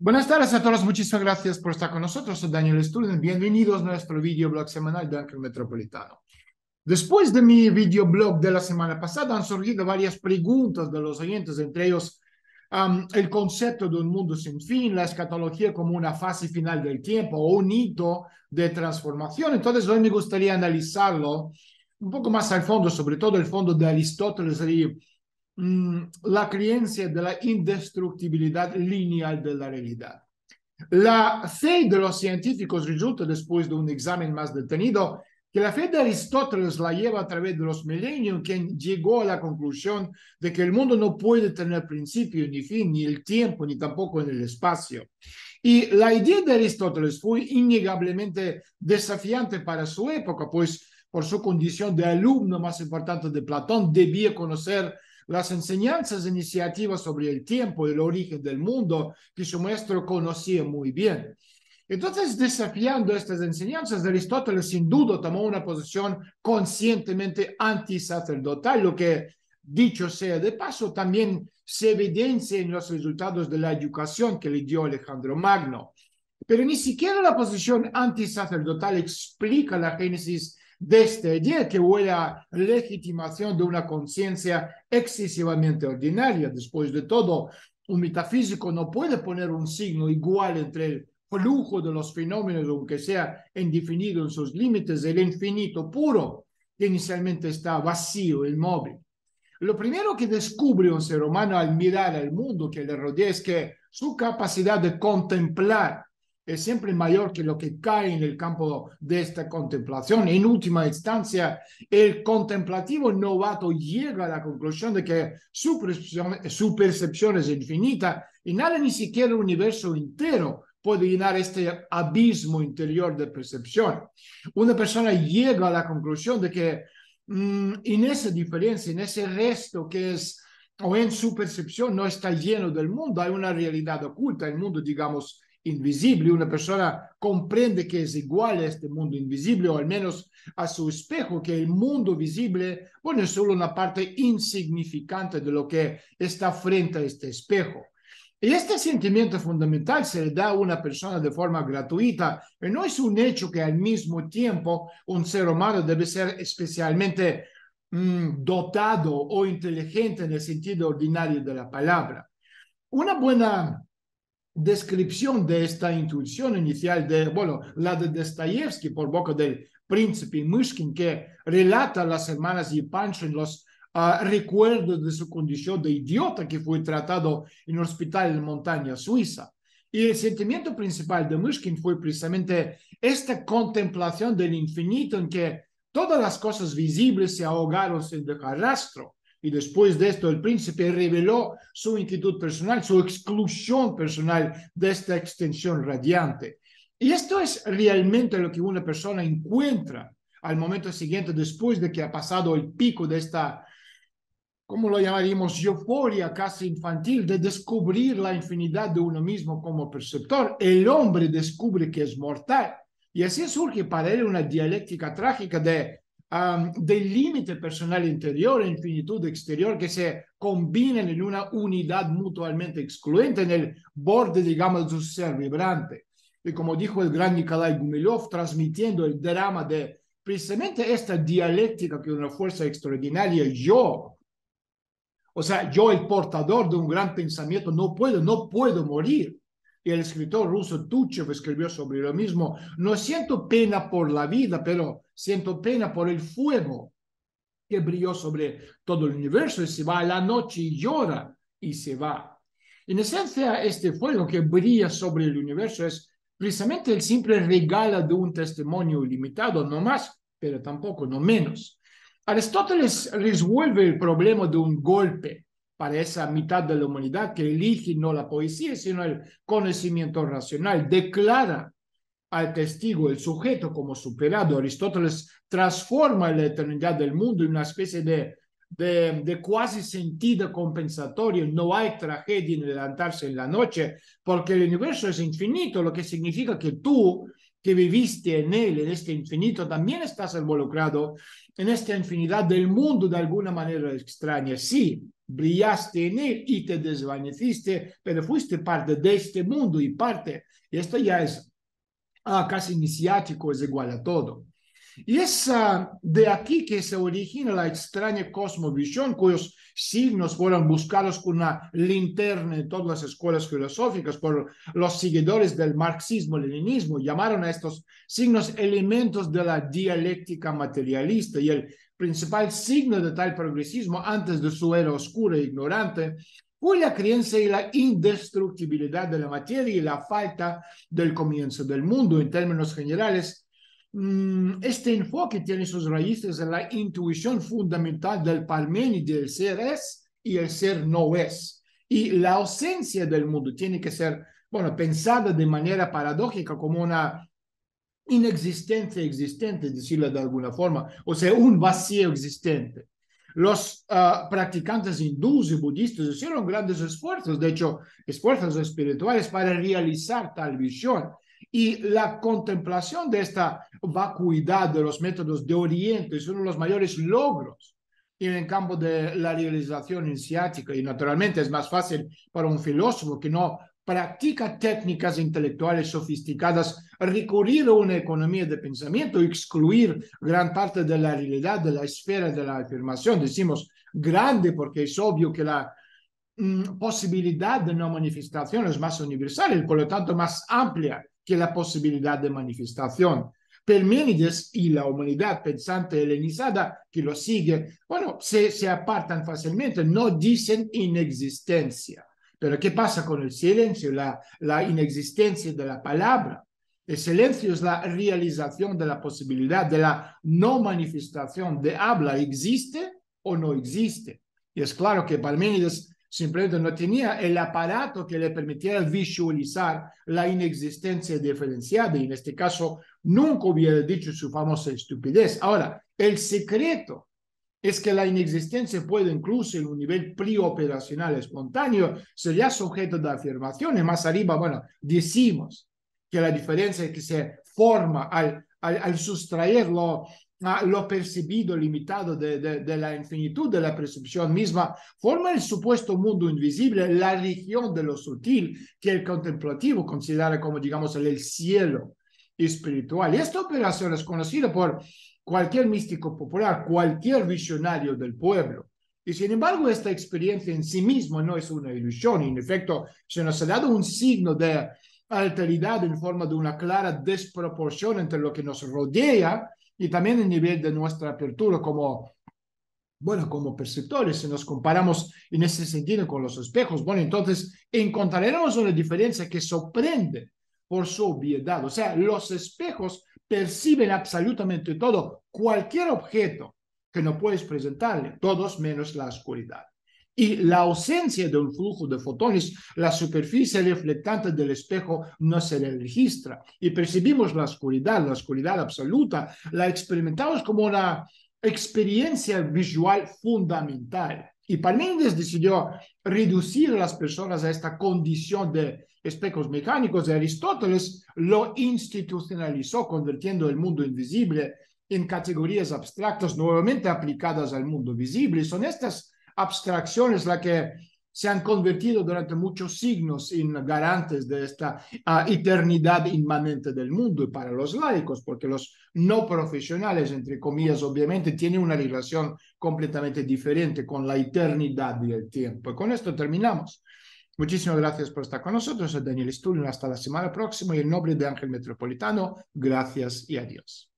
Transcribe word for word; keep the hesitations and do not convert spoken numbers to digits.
Buenas tardes a todos, muchísimas gracias por estar con nosotros. Soy Daniel Student, bienvenidos a nuestro videoblog semanal de Ángel Metropolitano. Después de mi videoblog de la semana pasada han surgido varias preguntas de los oyentes, entre ellos um, el concepto de un mundo sin fin, la escatología como una fase final del tiempo o un hito de transformación. Entonces hoy me gustaría analizarlo un poco más al fondo, sobre todo el fondo de Aristóteles y la creencia de la indestructibilidad lineal de la realidad. La fe de los científicos resulta, después de un examen más detenido, que la fe de Aristóteles la lleva a través de los milenios, quien llegó a la conclusión de que el mundo no puede tener principio ni fin, ni el tiempo, ni tampoco en el espacio. Y la idea de Aristóteles fue innegablemente desafiante para su época, pues por su condición de alumno más importante de Platón, debía conocer las enseñanzas iniciativas sobre el tiempo y el origen del mundo que su maestro conocía muy bien. Entonces, desafiando estas enseñanzas, Aristóteles sin duda tomó una posición conscientemente antisacerdotal, lo que, dicho sea de paso, también se evidencia en los resultados de la educación que le dio Alejandro Magno. Pero ni siquiera la posición antisacerdotal explica la génesis de esta idea, que huele a legitimación de una conciencia excesivamente ordinaria. Después de todo, un metafísico no puede poner un signo igual entre el flujo de los fenómenos, aunque sea indefinido en sus límites, el infinito puro, que inicialmente está vacío, inmóvil. Lo primero que descubre un ser humano al mirar al mundo que le rodea es que su capacidad de contemplar es siempre mayor que lo que cae en el campo de esta contemplación. En última instancia, el contemplativo novato llega a la conclusión de que su percepción, su percepción es infinita y nada, ni siquiera el universo entero, puede llenar este abismo interior de percepción. Una persona llega a la conclusión de que mmm, en esa diferencia, en ese resto que es, o en su percepción, no está lleno del mundo, hay una realidad oculta, el mundo, digamos, invisible. Una persona comprende que es igual a este mundo invisible, o al menos a su espejo, que el mundo visible, bueno, es solo una parte insignificante de lo que está frente a este espejo. Y este sentimiento fundamental se le da a una persona de forma gratuita, y no es un hecho que al mismo tiempo un ser humano debe ser especialmente mmm, dotado o inteligente en el sentido ordinario de la palabra. Una buena descripción de esta intuición inicial de, bueno, la de Dostoyevsky por boca del príncipe Myshkin, que relata a las hermanas Yepanshin los uh, recuerdos de su condición de idiota que fue tratado en un hospital en montaña suiza. Y el sentimiento principal de Myshkin fue precisamente esta contemplación del infinito en que todas las cosas visibles se ahogaron sin dejar rastro. Y después de esto, el príncipe reveló su inquietud personal, su exclusión personal de esta extensión radiante. Y esto es realmente lo que una persona encuentra al momento siguiente, después de que ha pasado el pico de esta, ¿cómo lo llamaríamos?, euforia casi infantil de descubrir la infinidad de uno mismo como perceptor. El hombre descubre que es mortal. Y así surge para él una dialéctica trágica de Um, del límite personal interior e infinitud exterior que se combinan en una unidad mutuamente excluyente en el borde, digamos, de su ser vibrante. Y como dijo el gran Nikolai Gumilov, transmitiendo el drama de precisamente esta dialéctica que es una fuerza extraordinaria, yo, o sea, yo el portador de un gran pensamiento, no puedo, no puedo morir. Y el escritor ruso Tuchev escribió sobre lo mismo: no siento pena por la vida, pero siento pena por el fuego que brilló sobre todo el universo y se va a la noche y llora y se va. En esencia, este fuego que brilla sobre el universo es precisamente el simple regalo de un testimonio ilimitado, no más, pero tampoco no menos. Aristóteles resuelve el problema de un golpe para esa mitad de la humanidad que elige no la poesía, sino el conocimiento racional. Declara al testigo, el sujeto, como superado. Aristóteles transforma la eternidad del mundo en una especie de, de, de cuasi sentido compensatorio. No hay tragedia en levantarse en la noche, porque el universo es infinito, lo que significa que tú que viviste en él, en este infinito, también estás involucrado en esta infinidad del mundo de alguna manera extraña. Sí, brillaste en él y te desvaneciste, pero fuiste parte de este mundo y parte, y esto ya es ah, casi iniciático, es igual a todo. Y es uh, de aquí que se origina la extraña cosmovisión, cuyos signos fueron buscados con una linterna en todas las escuelas filosóficas por los seguidores del marxismo-leninismo. Llamaron a estos signos elementos de la dialéctica materialista, y el principal signo de tal progresismo antes de su era oscura e ignorante fue la creencia y la indestructibilidad de la materia y la falta del comienzo del mundo. En términos generales, este enfoque tiene sus raíces en la intuición fundamental del Parménides del ser es y el ser no es. Y la ausencia del mundo tiene que ser, bueno, pensada de manera paradójica como una inexistencia existente, decirlo de alguna forma, o sea, un vacío existente. Los uh, practicantes hindúes y budistas hicieron grandes esfuerzos, de hecho, esfuerzos espirituales para realizar tal visión. Y la contemplación de esta vacuidad de los métodos de Oriente es uno de los mayores logros en el campo de la realización iniciática. Y naturalmente es más fácil para un filósofo que no practica técnicas intelectuales sofisticadas recurrir a una economía de pensamiento y excluir gran parte de la realidad de la esfera de la afirmación. Decimos grande porque es obvio que la mm, posibilidad de no manifestación es más universal y por lo tanto más amplia que la posibilidad de manifestación. Parménides y la humanidad pensante helenizada que lo sigue, bueno, se, se apartan fácilmente, no dicen inexistencia. Pero ¿qué pasa con el silencio? La, la inexistencia de la palabra. El silencio es la realización de la posibilidad de la no manifestación de habla. ¿Existe o no existe? Y es claro que Parménides simplemente no tenía el aparato que le permitiera visualizar la inexistencia diferenciada, y en este caso nunca hubiera dicho su famosa estupidez. Ahora, el secreto es que la inexistencia puede incluso en un nivel preoperacional espontáneo sería sujeto de afirmaciones. Más arriba, bueno, decimos que la diferencia es que se forma al, al, al sustraerlo a lo percibido limitado de, de, de la infinitud de la percepción misma, forma el supuesto mundo invisible, la región de lo sutil que el contemplativo considera como, digamos, el, el cielo espiritual. Y esta operación es conocida por cualquier místico popular, cualquier visionario del pueblo. Y sin embargo, esta experiencia en sí misma no es una ilusión. En efecto, se nos ha dado un signo de alteridad en forma de una clara desproporción entre lo que nos rodea y también el nivel de nuestra apertura como, bueno, como perceptores. Si nos comparamos en ese sentido con los espejos, bueno, entonces encontraremos una diferencia que sorprende por su obviedad. O sea, los espejos perciben absolutamente todo, cualquier objeto que no puedes presentarle, todos menos la oscuridad. Y la ausencia de un flujo de fotones, la superficie reflectante del espejo no se le registra. Y percibimos la oscuridad, la oscuridad absoluta, la experimentamos como una experiencia visual fundamental. Y Parménides decidió reducir a las personas a esta condición de espejos mecánicos. De Aristóteles lo institucionalizó, convirtiendo el mundo invisible en categorías abstractas nuevamente aplicadas al mundo visible. Son estas abstracciones las que se han convertido durante muchos siglos en garantes de esta uh, eternidad inmanente del mundo. Y para los laicos, porque los no profesionales, entre comillas, obviamente, tienen una relación completamente diferente con la eternidad y el tiempo. Y con esto terminamos. Muchísimas gracias por estar con nosotros. Soy Daniel Stulin. Hasta la semana próxima. Y en nombre de Ángel Metropolitano, gracias y adiós.